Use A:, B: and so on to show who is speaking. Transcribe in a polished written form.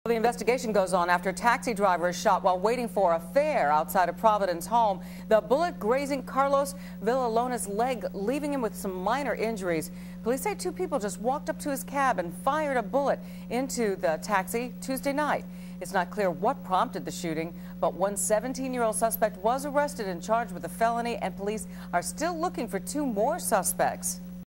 A: The investigation goes on after a taxi driver is shot while waiting for a fare outside a Providence home. The bullet grazing Carlos Villalona's leg, leaving him with some minor injuries. Police say two people just walked up to his cab and fired a bullet into the taxi Tuesday night. It's not clear what prompted the shooting, but one 17-year-old suspect was arrested and charged with a felony, and police are still looking for two more suspects.